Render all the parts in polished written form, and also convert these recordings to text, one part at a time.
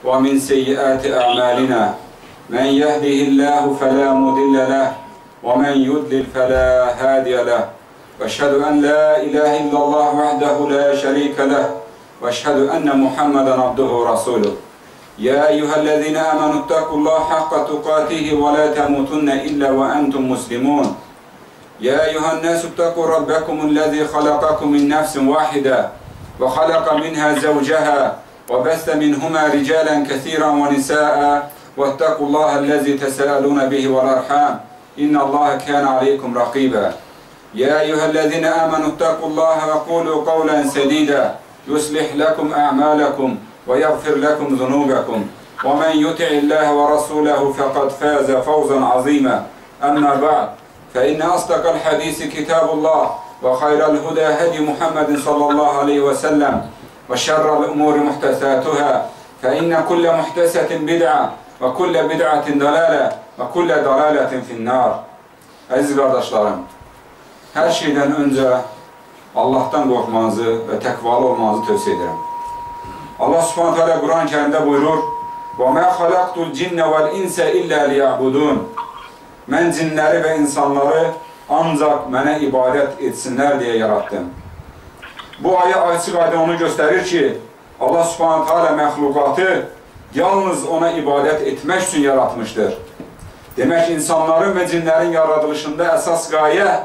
ومن سيئات أعمالنا من يهده الله فلا مضل له ومن يضلل فلا هادي له وأشهد أن لا إله إلا الله وحده لا شريك له وأشهد أن محمدا عبده ورسوله يا أيها الذين آمنوا اتقوا الله حق تقاته ولا تموتن إلا وأنتم مسلمون يا أيها الناس اتقوا ربكم الذي خلقكم من نفس واحدة وخلق منها زوجها وبث منهما رجالا كثيرا ونساء واتقوا الله الذي تساءلون به والأرحام إن الله كان عليكم رقيبا يا أيها الذين آمنوا اتقوا الله وقولوا قولا سديدا يصلح لكم أعمالكم ويغفر لكم ذنوبكم ومن يطع الله ورسوله فقد فاز فوزا عظيما أما بعد فإن أصدق الحديث كتاب الله وخير الهدى هدي محمد صلى الله عليه وسلم وشر الأمور محدثاتها فإن كل محدثة بدعة وكل بدعة ضلالة وكل ضلالة في النار. Aziz kardeşlerim, her şeyden önce Allah'tan korkmanızı ve tekvalı olmanızı tövsiye ederim. Allah Subhanahu Teala Kur'an-ı Kerim'de buyurur: وَمَا خَلَقْتُ الْجِنَّ وَالْاِنْسَ اِلَّا لِيَعْبُدُونَ Mən cinləri və insanları ancaq mənə ibadət etsinlər deyə yarattım. Bu ayı açıq ayda onu göstərir ki, Allah Subhanahu Teala məxluqatı yalnız ona ibadət etmək üçün yaratmışdır. Demək, insanların və cinlərin yaradılışında əsas qayə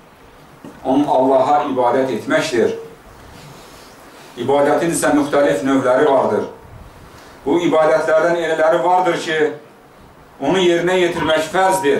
Allaha ibadət etməkdir. İbadətin isə müxtəlif növləri vardır. Bu ibadətlərdən elələri vardır ki, onu yerinə yetirmək fərzdir.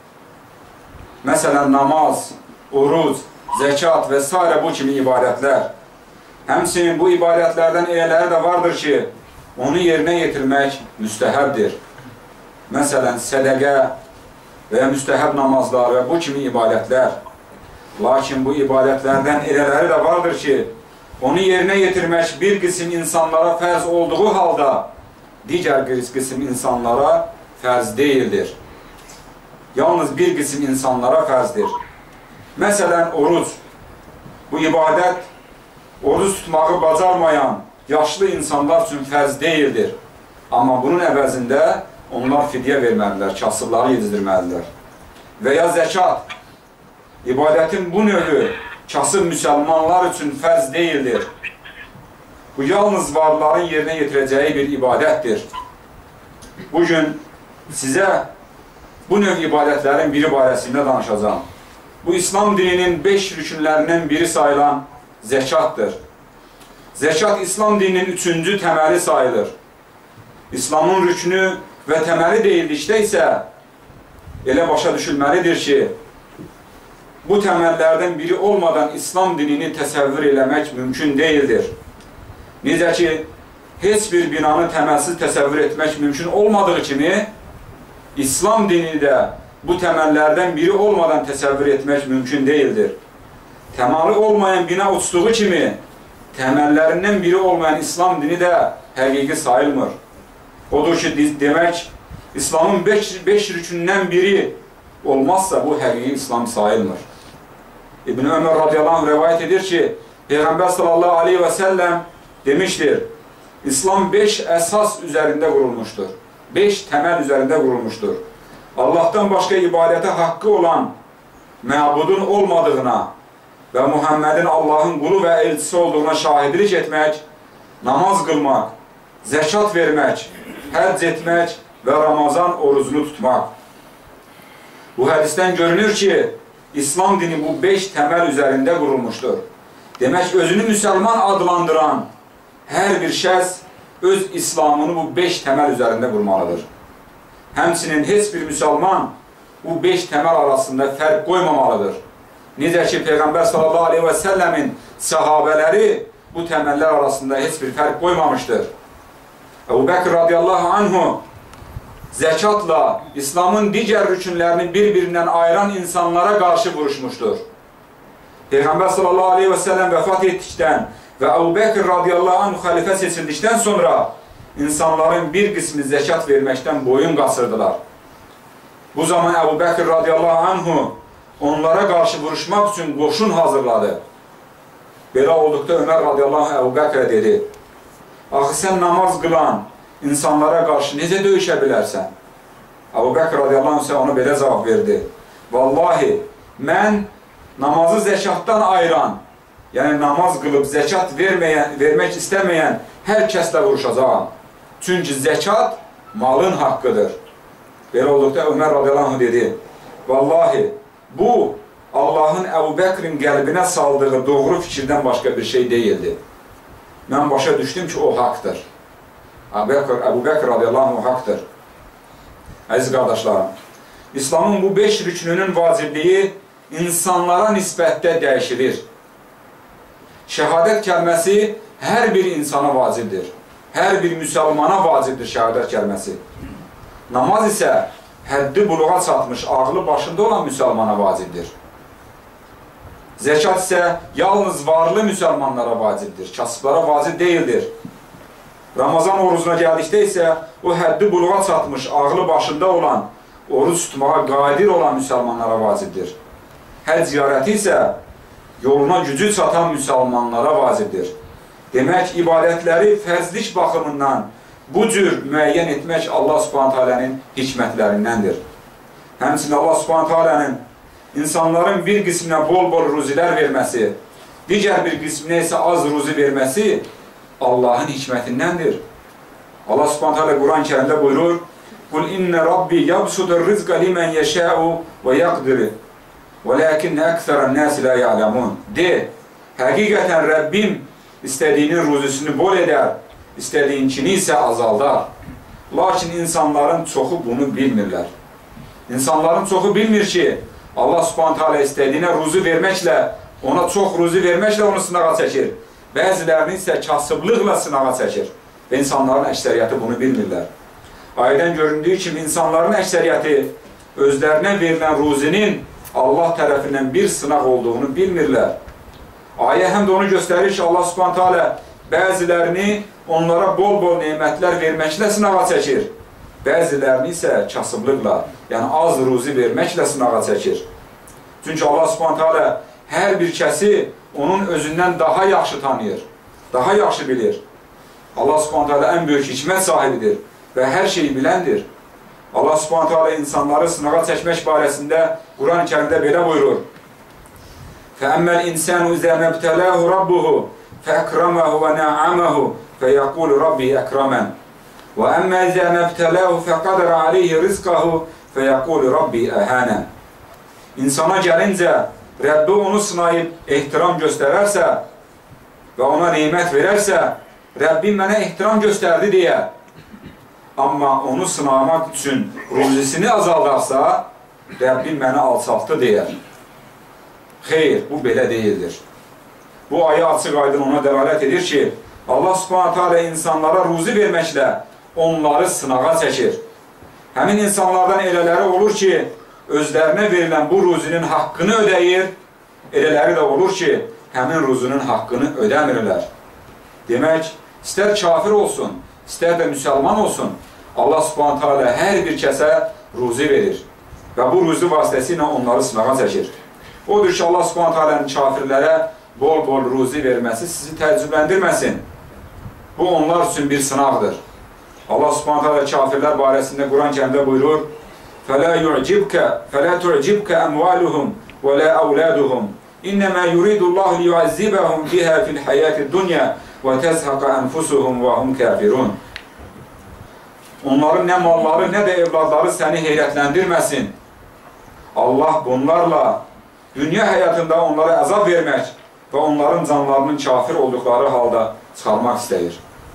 Məsələn, namaz, oruc, zəkat və s. bu kimi ibadətlər. Həmçinin bu ibadətlərdən elələri də vardır ki, onu yerinə yetirmək müstəhəbdir. Məsələn, sədəqə və ya müstəhəb namazlar və bu kimi ibadətlər. Lakin bu ibadətlərdən elələri də vardır ki, onu yerinə yetirmək bir qism insanlara fərz olduğu halda, digər qism insanlara fərz deyildir. Yalnız bir qism insanlara fərzdir. Məsələn, oruc. Bu ibadət, oruc tutmağı bacarmayan yaşlı insanlar üçün fərz deyildir. Amma bunun əvəzində onlar fidyə verməlidirlər, kasıbları yedizdirməlidirlər. Və ya zəkat. İbadətin bu növü kasıb müsəlmanlar üçün fərz deyildir. Bu yalnız varların yerinə yetirəcəyi bir ibadətdir. Bugün sizə bu növ ibadətlərin biri barəsində danışacağım. Bu İslam dininin 5 rükünlərindən biri sayılan zəkatdır. Zəkat İslam dininin 3-cü təməli sayılır. İslamın rükünü və təməli deyildikdə isə elə başa düşülməlidir ki, bu təməllərdən biri olmadan İslam dinini təsəvvür eləmək mümkün deyildir. Necə ki, heç bir binanı təməlsiz təsəvvür etmək mümkün olmadığı kimi, İslam dini də bu təməllərdən biri olmadan təsəvvür etmək mümkün deyildir. Təməli olmayan bina uçduğu kimi, təməllərindən biri olmayan İslam dini də həqiqi sayılmır. Odur ki, demək, İslamın 5 rükündən biri olmazsa bu həqiqi İslam sayılmır. İbn Ömər radiyallahu anh rəvayət edir ki, Peyğəmbər sallallahu aleyhi və səlləm demişdir, İslam 5 əsas üzərində qurulmuşdur. 5 təməl üzərində qurulmuşdur. Allahdan başqa ibadətə haqqı olan məbudun olmadığına və Muhammedin Allahın qulu və elçisi olduğuna şahidlik etmək, namaz qılmaq, zəkat vermək, həcc etmək və Ramazan orucunu tutmaq. Bu hədisdən görünür ki, İslam dini bu 5 təməl üzərində qurulmuşdur. Demək, özünü müsəlman adlandıran hər bir şəxs öz İslamını bu 5 təməl üzərində qurmalıdır. Həmçinin heç bir müsəlman bu 5 təməl arasında fərq qoymamalıdır. Necə ki, Peyğəmbər sallallahu aleyhi və səlləmin səhabələri bu təməllər arasında heç bir fərq qoymamışdır. Əbu Bəkr radiyallahu anhu zəkatla İslamın digər rükünlərini bir-birindən ayıran insanlara qarşı vuruşmuşdur. Peyğəmbər sallallahu aleyhi və səlləm vəfat etdikdən və Əbu Bəkr radiyallahu anhu xəlifə seçildikdən sonra insanların bir qismi zəkat verməkdən boyun qasırdılar. Bu zaman Əbu Bəkr radiyallahu anhu onlara qarşı vuruşmaq üçün qoşun hazırladı. Belə olduqda Ömər radiyallahu anh Əbu Bəkrə dedi, axı sən namaz qılan, insanlara qarşı necə döyüşə bilərsən? Əbu Bəkr radiyallahu anh ona belə cavab verdi. Vallahi, mən namazı zəkatdan ayıran, yəni namaz qılıb zəkat vermək istəməyən hər kəslə vuruşacağam. Çünki zəkat malın haqqıdır. Belə olduqda Ömər radiyallahu anh dedi, vallahi, bu Allahın Əbu Bəkrin qəlbinə saldığı doğru fikirdən başqa bir şey deyildi. Mən başa düşdüm ki, o haqdır. Əbu Bəkr radiyallahu anh haqdır. Əziz qardaşlarım, İslamın bu 5 rükününün vacibliyi insanlara nisbətdə dəyişilir. Şəhadət kəlməsi hər bir insana vacibdir. Hər bir müsəlmana vacibdir şəhadət kəlməsi. Namaz isə həddi buluğa çatmış, ağlı başında olan müsəlmana vacibdir. Zəkat isə yalnız varlı müsəlmanlara vacibdir, kasıblara vacib deyildir. Ramazan orucuna gəldikdə isə o həddi buluğa çatmış, ağlı başında olan, oruc tutmağa qadir olan müsəlmanlara vacibdir. Həcc ziyarəti isə yoluna gücü çatan müsəlmanlara vacibdir. Demək, ibadətləri fərzlik baxımından bu cür müəyyən etmək Allah Subhanahu taala'nın hikmətlərindəndir. Həmçinin Allah Subhanahu taala'nın insanların bir qisminə bol-bol ruzilər verməsi, digər bir qisminə isə az ruzi verməsi Allahın hikmətindəndir. Allah Subhanahu taala Quran-Kərimdə buyurur: "Qul inna rabbi yabsutur rizqa limen yasha'u ve yaqdir. Velakin ekseru'n-nas la ya'lamun." De, həqiqətən Rəbbim istədiyinin ruzisini bol edər, istədiyinkini isə azaldar. Lakin insanların çoxu bunu bilmirlər. İnsanların çoxu bilmir ki, Allah Subhanahu taala istədiyinə ruzi verməklə, ona çox ruzi verməklə onu sınağa çəkir. Bəzilərini isə kasıblıqla sınağa çəkir. Və insanların əksəriyyəti bunu bilmirlər. Ayədən göründüyü kimi insanların əksəriyyəti özlərinə verilən ruzinin Allah tərəfindən bir sınaq olduğunu bilmirlər. Ayə həm də onu göstərir ki, Allah Subhanahu taala bəzilərini onlara bol-bol nemətlər verməklə sınağa çəkir. Bəzilərini isə kasıblıqla, yəni az ruzi verməklə sınağa çəkir. Çünki Allah Subhanahu taala hər bir kəsi onun özündən daha yaxşı tanıyır, daha yaxşı bilir. Allah Subhanahu taala ən böyük hikmət sahibidir və hər şeyi biləndir. Allah Subhanahu taala insanları sınağa çəkmək barəsində Quran-Kərimdə belə buyurur: فَأَمَّا الْاِنْسَانُ اِذَا مَبْتَلَاهُ رَبُّهُ فَأَكْرَمَهُ وَنَعَمَهُ فَيَقُولُ رَبِّي أَكْرَمَنْ وَأَمَّا اِذَا مَبْتَلَاهُ فَقَدَرَ عَلَيْهِ رِزْقَهُ فَيَقُولُ رَبِّي أَهَانَ. İnsana gəlincə, Rəbbi onu sınayıb ehtiram göstərərsə və ona neymət verərsə, Rəbbim mənə ehtiram göstərdi deyə, amma onu sınamaq üçün ruzisini azaldarsa, Rəbbim mənə alçaltdı deyər. Xeyr, bu belə deyildir. Bu ayə açıq aydın ona dəlalət edir ki, Allah Subhanahu taala insanlara ruzi verməklə onları sınağa çəkir. Həmin insanlardan elələri olur ki, özlərinə verilən bu ruzinin haqqını ödəyir, elələri də olur ki, həmin ruzinin haqqını ödəmirlər. Demək, istər kafir olsun, istər də müsəlman olsun, Allah Subhanahu taala hər bir kəsə ruzi verir və bu ruzi vasitəsilə onları sınağa çəkir. Odur ki, Allah Subhanahu taala'nın kafirlərə bol-bol ruzi verməsi sizi təəccübləndirməsin. Bu, onlar üçün bir sınaqdır. Allah Subhanahu taala kafirlər barəsində Quran-Kərimdə buyurur: فَلَا تُعْجِبْكَ أَمْوَالُهُمْ وَلَا أَوْلَادُهُمْ إِنَّمَا يُرِيدُ اللّٰهُ لِيُعَذِّبَهُمْ بِهَا فِي الْحَيَاةِ الدُّنْيَا وَتَزْهَقَ أَنْفُسُهُمْ وَهُمْ كَافِرُونَ. Onların nə malları, nə də evladları səni heyrətləndirməsin. Allah bunlarla dünya həyatında onlara əzab vermək və onların canlarının kafir olduqları halda çıxarmaq istəyir.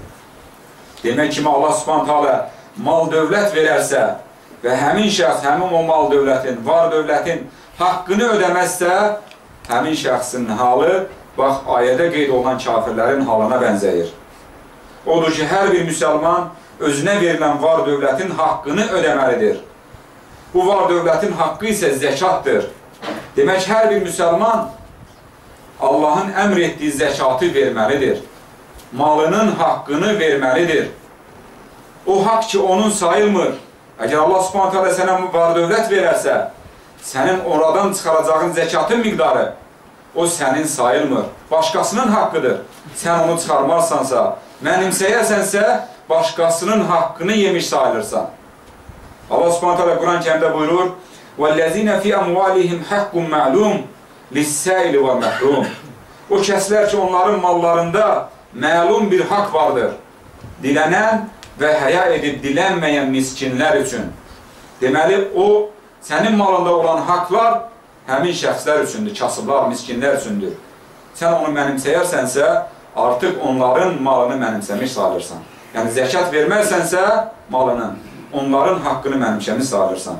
Demək kimi Allah Subhanahu taala mal dövlət verərsə və həmin şəxs, həmin o mal dövlətin, var dövlətin haqqını ödəməzsə, həmin şəxsin halı, bax, ayədə qeyd olunan kafirlərin halına bənzəyir. Odur ki, hər bir müsəlman özünə verilən var dövlətin haqqını ödəməlidir. Bu var dövlətin haqqı isə zəkatdır. Demək, hər bir müsəlman Allahın əmr etdiyi zəkatı verməlidir. Malının haqqını verməlidir. O haqq ki, onun sayılmır. Əgər Allah Subhanahu taala sənə var dövlət verərsə, sənin oradan çıxaracağın zəkatın miqdarı, o sənin sayılmır. Başqasının haqqıdır. Sən onu çıxarmarsansa, mənimsəyərsənsə, başqasının haqqını yemiş sayılırsan. Allah Subhanahu Teala Quran-ı Kerimdə buyurur: "Vellezine fi amwalihim haqqun ma'lum lis-sa'il ve mahrum." O kəslər ki, onların mallarında məlum bir haqq vardır. Dilənən və həya edib dilənməyən miskinlər üçün. Deməli, o, sənin malında olan haqlar həmin şəxslər üçündür, kasıblar, miskinlər üçündür. Sən onu mənimsəyərsənsə, artıq onların malını mənimsəmiş sayılırsan. Yəni, zəkat verməzsənsə malının, onların haqqını mənimsəmiş sayılırsan.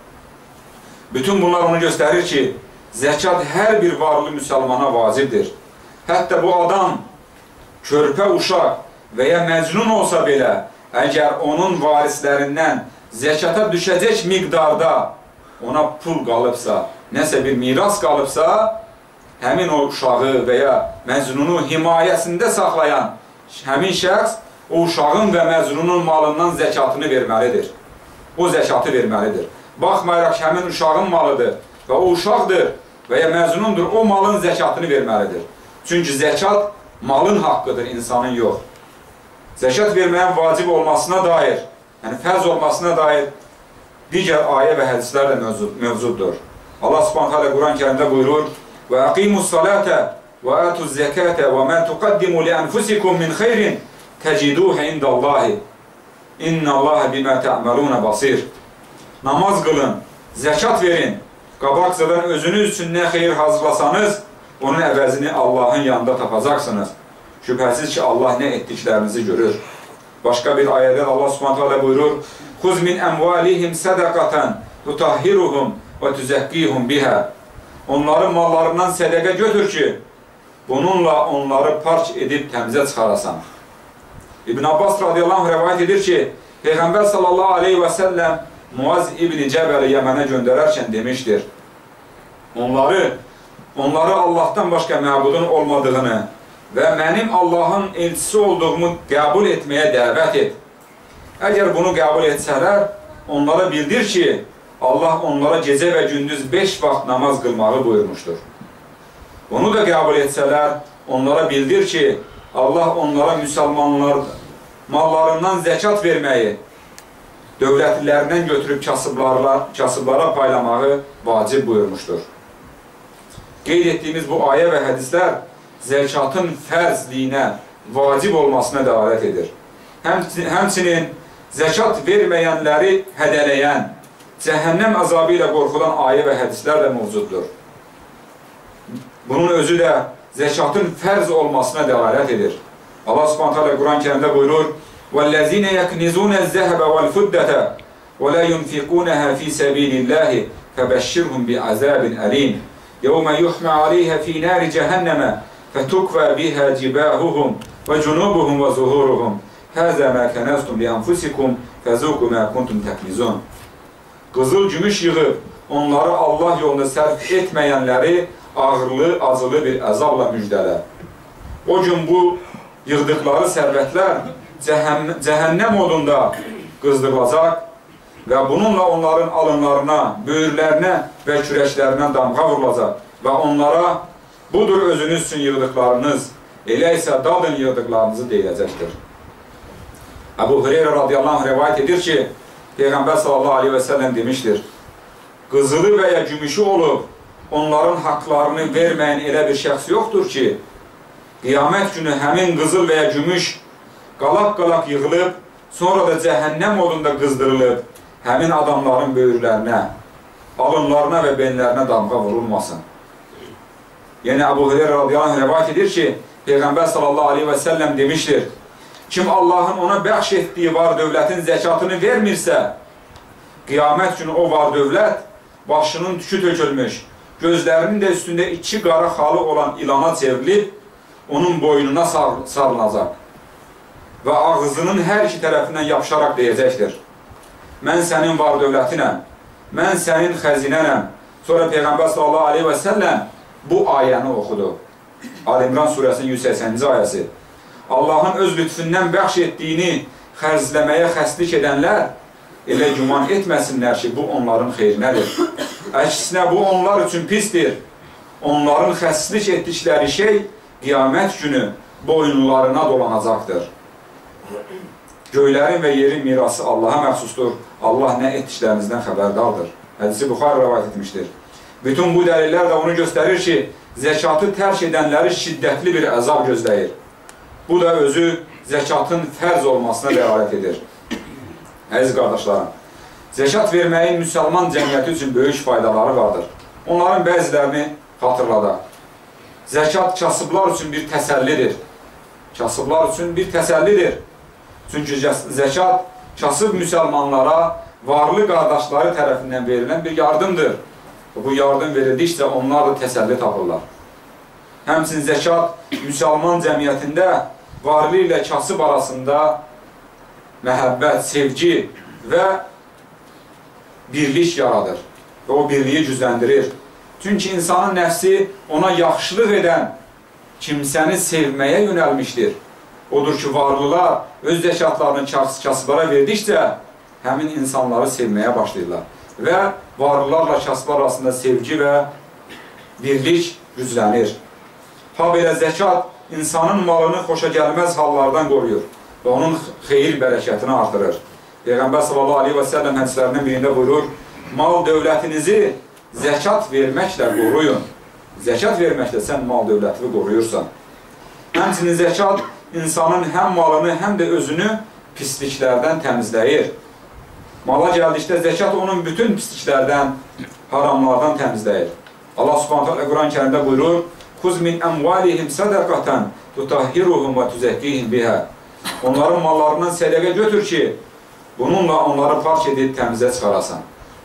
Bütün bunlar onu göstərir ki, zəkat hər bir varlı müsəlmana vacibdir. Hətta bu adam körpə uşaq və ya məcnun olsa belə, əgər onun varislərindən zəkata düşəcək miqdarda ona pul qalıbsa, nəsə bir miras qalıbsa, həmin o uşağı və ya məcnunu himayəsində saxlayan həmin şəxs o uşağın və məcnunun malından zəkatını verməlidir. O zəkatı verməlidir. Baxmayaraq ki, həmin uşağın malıdır və o uşaqdır və ya məcnundur, o malın zəkatını verməlidir. Çünki zəkat malın haqqıdır, insanın yox. Zəkat verməyin vacib olmasına dair, yəni fərz olmasına dair digər ayə və hədislər də mövcuddur. Allah Subhanahu Teala Quran-ı Kerimdə buyurur: "Və aqimus salate və atuz zekate və ma tuqaddimu li anfusikum min xeyrin teciduhu indallahi. İnnallaha bima ta'malun basir." Namaz qılın, zəkat verin. Qabaqcadan özünüz üçün nə xeyir hazırlasanız, onun əvəzini Allahın yanında tapacaqsınız. Şübhəsiz ki, Allah nə etdiklərinizi görür. Başqa bir ayədən Allah Subhanahu Teala buyurur: "Xuz min amwalihim sadaqatan tutahhiruhum və tuzakkihum biha." Onların mallarından sədaqə götür ki, bununla onları parç edib təmizə çıxarasan. İbn Abbas radiyallahu anh rəvayət edir ki, Peyğəmbər sallallahu aleyhi və səlləm Muaz İbn-i Cəbəli Yəmənə göndərərkən demişdir: Onları Allahdan başqa məbudun olmadığını və mənim Allahın elçisi olduğumu qəbul etməyə dəvət et. Əgər bunu qəbul etsələr, onlara bildir ki, Allah onlara gecə və gündüz 5 vaxt namaz qılmağı buyurmuşdur. Bunu da qəbul etsələr, onlara bildir ki, Allah onlara müsəlmanlar mallarından zəkat verməyi, dövlətlilərindən götürüb kasıblara paylamağı vacib buyurmuşdur. Qeyd etdiyimiz bu ayə və hədislər zəkatın fərzliyinə, vacib olmasına dəlalət edir. Həmçinin zəkat verməyənləri hədələyən, cəhənnəm azabı ilə qorxulan ayə və hədislər də mövcuddur. Bunun özü də zəkatın fərz olmasına dəlalət edir. Allah Subhanahu Teala Quran-ı Kerimdə buyurur: "Vellezine yeknizune zəhəbə vel-fiddete və la yunfiqunaha fi sabilillahi febeşşirhum bi'azabin alim. Yevme yuhma aleyha fi nari cehenneme fetukva biha cibahuhum ve cunubuhum ve zuhuruhum. Haza ma kanastum li anfusikum fezuku ma kuntum teknizun." Qızıl gümüş yığıb onları Allah yolunda sərf etməyənləri ağırlı, acılı bir əzabla müjdələ. O gün bu yığdıqları sərvətlər cəhənnəm odunda qızdırılacaq və bununla onların alınlarına, böyürlərinə və kürəklərinə damğa vurulacaq və onlara budur özünüz üçün yığdıqlarınız, elə isə dadın yığdıqlarınızı deyiləcəkdir. Əbu Hüreyrə radiyallahu anh rəvayət edir ki, Peyğəmbər sallallahu aleyhi və səlləm demişdir: "Qızılı və ya gümüşü olub, onların haqlarını verməyən elə bir şəxs yoxdur ki, qiyamət günü həmin qızıl və ya gümüş qalaq-qalaq yığılıb, sonra da cəhənnəm odunda qızdırılıb, həmin adamların böyürlərinə, alınlarına və benlərinə damğa vurulmasın." Yəni, Əbu Hüreyrə radiyallahu anh rəvayət edir ki, Peyğəmbər sallallahu aleyhi və səlləm demişdir: "Kim Allahın ona bəxş etdiyi var dövlətin zəkatını vermirsə, qiyamət günü o var dövlət başının tükü tökülmüş, gözlərinin də üstündə 2 qara xalı olan ilana çevrilib, onun boynuna sarılacaq və ağzının hər iki tərəfindən yapışaraq deyəcəkdir: "Mən sənin var dövlətinəm, mən sənin xəzinənəm." Sonra Peyğəmbər sallallahu aleyhi və səlləm bu ayəni oxudu. Ali-İmran surəsinin 180-ci ayəsi. Allahın öz lütfündən bəxş etdiyini xərcləməyə xəstlik edənlər elə güman etməsinlər ki, bu onların xeyrinədir. Əksinə, bu onlar üçün pisdir. Onların xəstlik etdikləri şey qiyamət günü boyunlarına dolanacaqdır. Göylərin və yerin mirası Allaha məxsusdur. Allah nə etdiklərinizdən xəbərdardır. Hədisi Buxari rəvayət etmişdir. Bütün bu dəlillər də onu göstərir ki, zəkatı tərk edənləri şiddətli bir əzab gözləyir. Bu da özü zəkatın fərz olmasına dəlalət edir. Əziz qardaşlarım, zəkat verməyin müsəlman cəmiyyəti üçün böyük faydaları vardır. Onların bəzilərini xatırladaq. Zəkat kasıblar üçün bir təsəllidir. Kasıblar üçün bir təsəllidir. Çünki zəkat kasıb müsəlmanlara varlı qardaşları tərəfindən verilən bir yardımdır. Bu yardım verildikcə onlar da təsəlli tapırlar. Həmçinin zəkat müsəlman cəmiyyətində varlı ilə kasıb arasında məhəbbət, sevgi və birlik yaradır və o birliyi gücləndirir. Çünki insanın nəfsi ona yaxşılıq edən kimsəni sevməyə yönəlmişdir. Odur ki, varlılar öz zəkatlarını kasıblara verdikcə həmin insanları sevməyə başlayırlar. Və varlılarla kasıblar arasında sevgi və birlik güclənir. Ha belə zəkat insanın malını xoşagəlməz hallardan qoruyur və onun xeyir bərəkətini artırır. Peyğəmbər sallallahu aleyhi və səlləm hədislərindən birində buyurur, mal dövlətinizi zəkat verməklə qoruyun. Zəkat verməklə sən mal dövlətini qoruyursan. Həmçinin zəkat insanın həm malını, həm də özünü pisliklərdən təmizləyir. Mala gəldikdə zəkat onun bütün pisliklərdən, haramlardan təmizləyir. Allah Subhanahu taala Quran-Kərimdə buyurur: "Xuz min amvalihim sadaqatan tutahhiruhum və tuzakkihim biha." Onların mallarından sədaqə götür ki, bununla onları parç edib təmizə çıxarasan.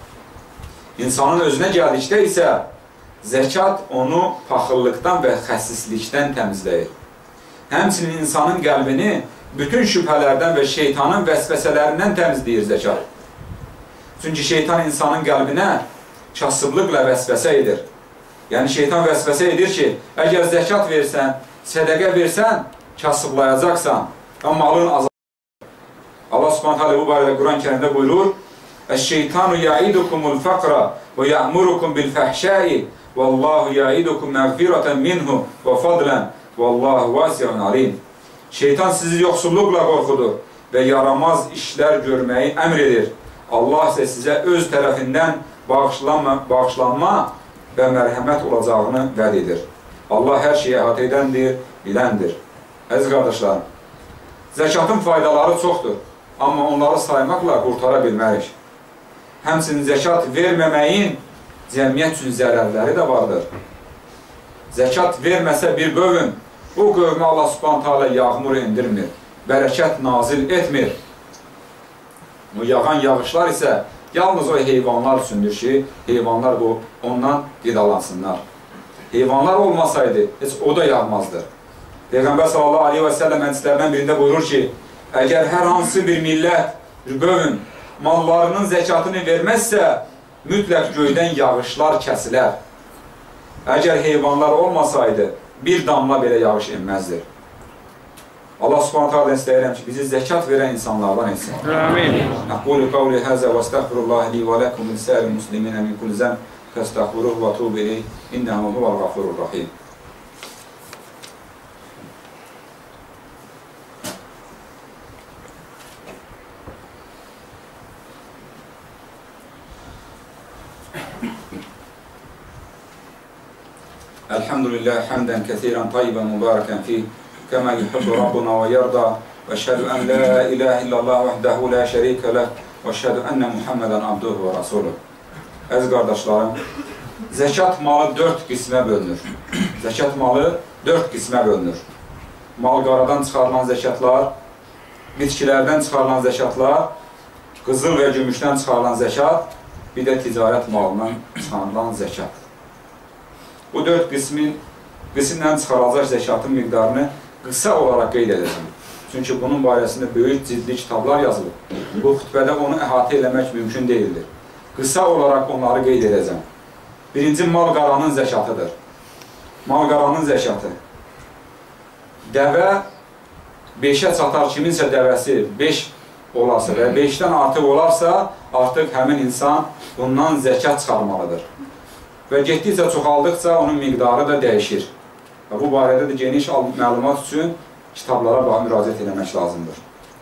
İnsanın özünə gəldikdə isə zəkat onu paxıllıqdan və xəsislikdən təmizləyir. Həmçinin insanın qəlbini bütün şübhələrdən və şeytanın vəsvəsələrindən təmizləyir zəkat. Çünki şeytan insanın qəlbinə kasıblıqla vəsvəsə edir. Yəni şeytan vəsvəsə edir ki, əgər zəkat versən, sədaqə versən, kasıblayacaqsan və malın azalacaq. Allah Subhanahu taala bu barədə Quran-Kərimdə buyurur: "Əş-şeytanu ya'idukumul faqra və ya'murukum bil fahşai vallahu ya'idukum məğfiratan minhu və fadlan vallahu vasi'un alim." Şeytan sizi yoxsulluqla qorxudur və yaramaz işlər görməyi əmr edir. Allah isə sizə öz tərəfindən bağışlanma və mərhəmət olacağını vəd edir. Allah hər şeyi əhatə edəndir, biləndir. Əziz qardaşlarım, zəkatın faydaları çoxdur, amma onları saymaqla qurtara bilmərik. Həmçinin zəkat verməməyin cəmiyyət üçün zərərləri də vardır. Zəkat verməsə bir qövm, o qövmə Allah Subhanahu taala yağmur indirmir, bərəkət nazil etmir. O yağan yağışlar isə yalnız o heyvanlar üçündür ki, heyvanlar ondan qidalansınlar. Heyvanlar olmasaydı, heç o da yağmazdır. Peyğəmbər sallallahu aleyhi və səlləm hədislərindən birində buyurur ki, əgər hər hansı bir millət, bir qövm mallarının zəkatını verməzsə, mütləq göydən yağışlar kəsilər. Əgər heyvanlar olmasaydı, bir damla belə yağış inməzdir. Allah Subhanahu taala istəyirəm ki, bizi zəkat verən insanlardan etsin. Amin. Aqulu qawli haza və estəğfirullah li və lakum lisa'il muslimin min kulli zam fəstəğfiruhu və tubu ilayh innehu huvel gafurur rahim. Elhamdülillah hamdan kesiran tayyiban mübareken fih kema yuhibbu Rabbuna ve yarda ve eşhedü en la ilahe illallah vahdehu la şerike leh ve eşhedü enne Muhammeden abduhu ve rasuluh. Əziz qardaşlarım, zəkat malı 4 qismə bölünür. Zəkat malı 4 qismə bölünür. Mal-qaradan çıxarılan zəkatlar, bitkilərdən çıxarılan zəkatlar, qızıl və gümüşdən çıxarılan zəkat, bir də ticarət malından çıxarılan zəkat. Bu 4 qismlə çıxarılacaq zəkatın miqdarını qısa olaraq qeyd edəcəm. Çünki bunun barəsində böyük ciddi kitablar yazılıb. Bu xütbədə onu əhatə eləmək mümkün deyildir. Qısa olaraq onları qeyd edəcəm. Birinci mal-qaranın zəkatıdır. Mal-qaranın zəkatı. Dəvə 5-ə çatar, kiminsə dəvəsi 5 olarsa və 5-dən artıq olarsa, artıq həmin insan bundan zəkat çıxarmalıdır. Və getdikcə çoxaldıqca onun miqdarı da dəyişir. Və bu barədə də geniş məlumat üçün kitablara müraciət eləmək lazımdır.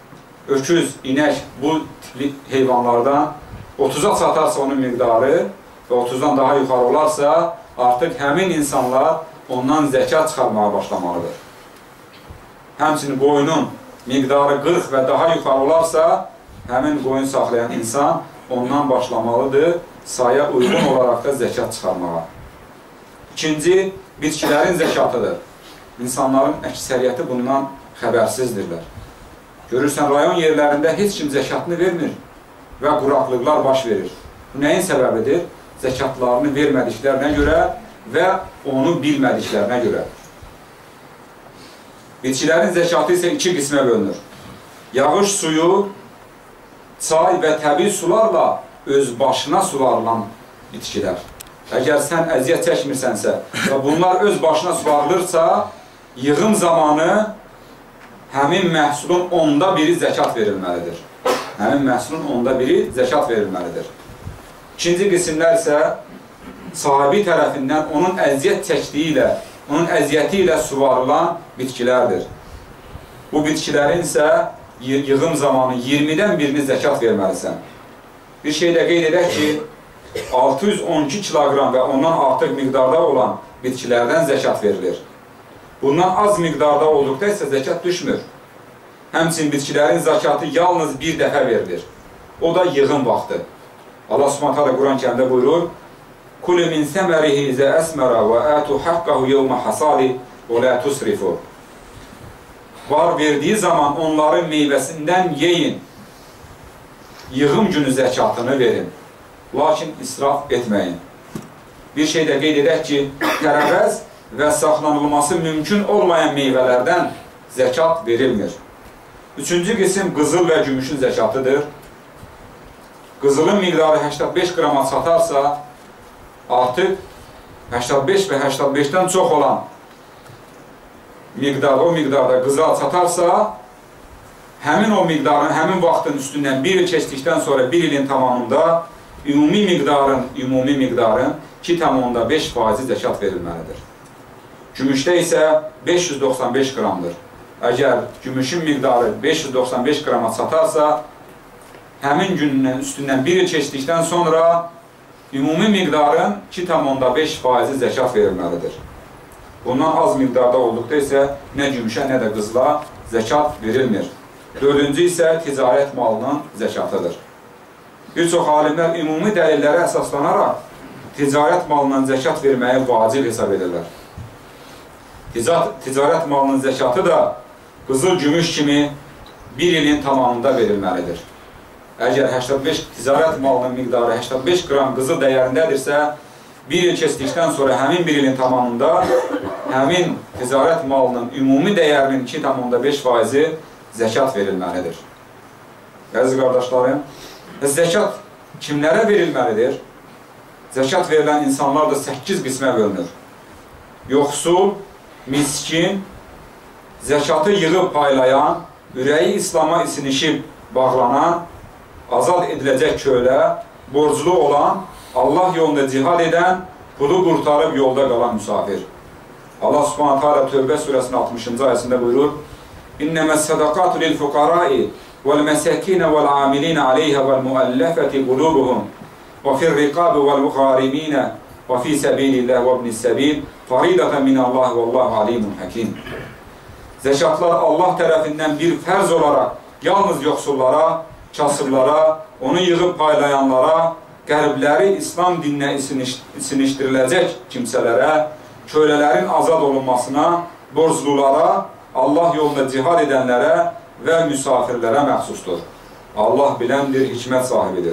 öküz, inək bu tipli heyvanlardan 30'a satarsa onun miqdarı və 30'dan daha yuxarı olarsa, artıq həmin insanlar ondan zəkat çıxarmağa başlamalıdır. Həmçinin qoyunun miqdarı 40 və daha yuxarı olarsa, həmin qoyun saxlayan insan ondan başlamalıdır, saya uyğun olaraq da zəkat çıxarmağa. İkinci, bitkilərin zəkatıdır. İnsanların əksəriyyəti bundan xəbərsizdirlər. Görürsən, rayon yerlərində heç kim zəkatını vermir və quraqlıqlar baş verir. Bu nəyin səbəbidir? Zəkatlarını vermədiklərinə görə və onu bilmədiklərinə görə. Bitkilərin zəkatı isə iki qismə bölünür. Yağış suyu, çay və təbii sularla öz başına suvarılan bitkilər. Əgər sən əziyyət çəkmirsənsə və bunlar öz başına suvarılırsa, yığım zamanı həmin məhsulun 1/10 zəkat verilməlidir. Həmin məhsulun 1/10 zəkat verilməlidir. İkinci qismlər isə sahibi tərəfindən onun əziyyət çəkdiyi ilə, onun əziyyəti ilə suvarılan bitkilərdir. Bu bitkilərin isə yığım zamanı 20'dən birini zəkat verməlisən. Bir şey də qeyd edək ki, 612 kiloqram və ondan artıq miqdarda olan bitkilərdən zəkat verilir. Bundan az miqdarda olduqda isə zəkat düşmür. Həmçinin bitkilərin zəkatı yalnız bir dəfə verilir. O da yığım vaxtı. Allah Subhanahu taala Quran-Kərimdə buyurur: "Kulu min semerihi iza asmara və atu haqqahu yawma hasadi və la tusrifu." Var verdiyi zaman onların meyvəsindən yeyin. Yığım günü zəkatını verin. Lakin israf etməyin. Bir şey də qeyd edək ki, tərəvəz və saxlanılması mümkün olmayan meyvələrdən zəkat verilmir. Üçüncü qism qızıl və gümüşün zəkatıdır. Qızılın miqdarı 85 qrama satarsa, artıq 85 və 85'dən çox olan o miqdarda qızıl satarsa, həmin o miqdarın, həmin vaxtın üstündən bir il keçdikdən sonra bir ilin tamamında ümumi miqdarın 2,5% zəkat verilməlidir. Gümüşdə isə 595 qramdır. Əgər gümüşün miqdarı 595 qrama satarsa, həmin günün üstündən bir il keçdikdən sonra ümumi miqdarın 2,5% zəkat verilməlidir. Bundan az miqdarda olduqda isə nə gümüşə, nə də qızıla zəkat verilmir. Dördüncü isə ticarət malının zəkatıdır. Bir çox alimlər ümumi dəlillərə əsaslanaraq ticarət malından zəkat verməyi vacib hesab edirlər. Ticarət malının zəkatı da qızıl gümüş kimi bir ilin tamamında verilməlidir. Əgər ticarət malının miqdarı 85 qram qızıl dəyərindədirsə, bir il keçdikdən sonra həmin bir ilin tamamında həmin ticarət malının ümumi dəyərinin 2,5% zəkat verilməlidir. Əziz qardaşlarım, zəkat kimlərə verilməlidir? Zəkat verilən insanlar da 8 qismə bölünür. Yoxsul, miskin, zəkatı yığıb paylayan, ürəyi İslama isinişib bağlanan, azad ediləcək kölə, borclu olan, Allah yolunda cihad edən, pulu qurtarıb yolda qalan müsafir. Allah Subhanahu taala Tövbə surəsinin 60-cı ayəsində buyurur: "İnneməs-sadaqatu lil-fuqara'i vel-mesakine vel-amilin aleyha vel-muallafati qulubuhum və fi'r-riqabi vel-muğarimine və fi sabilillah və ibnis-sabil faridatan minallah vallahu alimun hakim." Zəkatlar Allah tərəfindən bir fərz olaraq yalnız yoxsullara, kasıblara, onu yığıb paylayanlara, qəribləri İslam dininə isinişdiriləcək kimsələrə, kölələrin azad olunmasına, borclulara, Allah yolunda cihad edənlərə və müsafirlərə məxsusdur. Allah biləndir, hikmət sahibidir.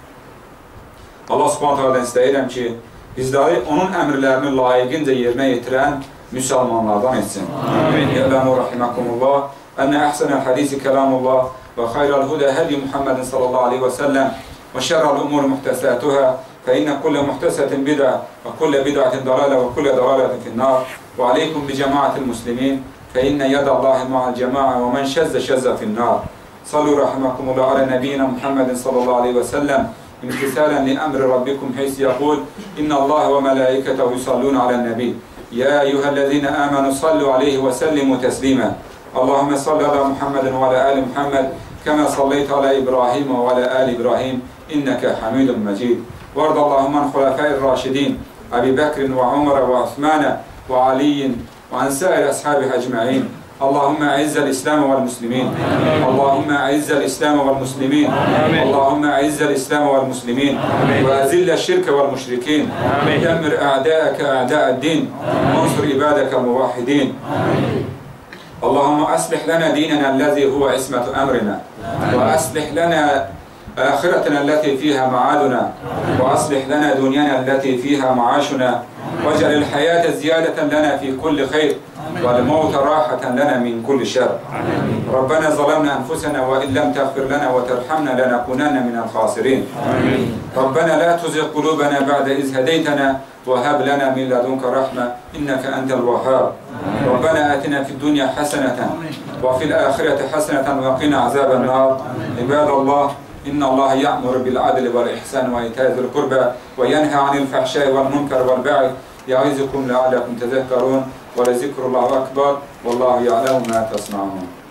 Allah Subhanahu taala'dan istəyirəm ki, bizləri onun əmrlərini layiqincə yerinə yetirən müsəlmanlardan etsin. Amin. Yələmu rahiməkumullah. Ənə əhsənəl hədisi kəlamullah və xayrəl hudə hədi Muhammedin sallallahu aleyhi və səlləm və şərrəl umur muhtəsətuhə fə innə kullə muhtəsətin bidə və kullə bidətin dalalə və kullə dalalətin finnar və aleykum bi cəmaətil muslimin fə innə yədəllahi ma'al cəmaə və mən şəzzə finnar. Sallu rahiməkumullah alə nəbiyyina Muhammedin sallallahu aleyhi və səlləm imtisalen li əmri rabbikum heysi yaqul inna Allah və mələikətəhu yusallun alə nəbi. Ya eyyuhəl-ləzine əmənu sallu aleyhi və səllimu təslimə. Allahümme salli ala Muhammedin və ala ali Muhammed كما صليت على إبراهيم وعلى آل إبراهيم إنك حميد مجيد. وارض اللهم عن خلفاء الراشدين أبي بكر وعمر وعثمان وعلي وعن سائر أصحابه أجمعين. اللهم أعز الإسلام والمسلمين. اللهم أعز الإسلام والمسلمين. اللهم أعز الإسلام والمسلمين وأذل الشرك والمشركين. دمر أعداءك أعداء الدين وانصر عبادك الموحدين. اللهم أصلح لنا ديننا الذي هو عصمة أمرنا، وأصلح لنا آخرتنا التي فيها معادنا، وأصلح لنا دنيانا التي فيها معاشنا، واجعل الحياة زيادة لنا في كل خير، والموت راحة لنا من كل شر. ربنا ظلمنا أنفسنا وإن لم تغفر لنا وترحمنا لنكونن من الخاسرين. ربنا لا تزغ قلوبنا بعد إذ هديتنا وهب لنا من لدنك رحمة إنك أنت الوهاب. ربنا آتنا في الدنيا حسنة وفي الآخرة حسنة وقنا عذاب النار. عباد الله، إن الله يأمر بالعدل والإحسان وإيتاء ذي القربى وينهى عن الفحشاء والمنكر والبغي يعظكم لعلكم تذكرون. ولذكر الله أكبر والله يعلم ما تصنعون.